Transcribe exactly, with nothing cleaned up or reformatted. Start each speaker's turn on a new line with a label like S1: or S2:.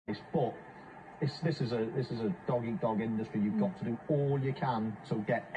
S1: But it's, this is a this is a dog eat dog industry. You've got to do all you can to get